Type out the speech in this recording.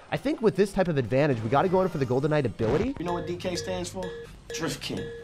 I think with this type of advantage, we got to go in for the Golden Knight ability. You know what DK stands for? Drift King.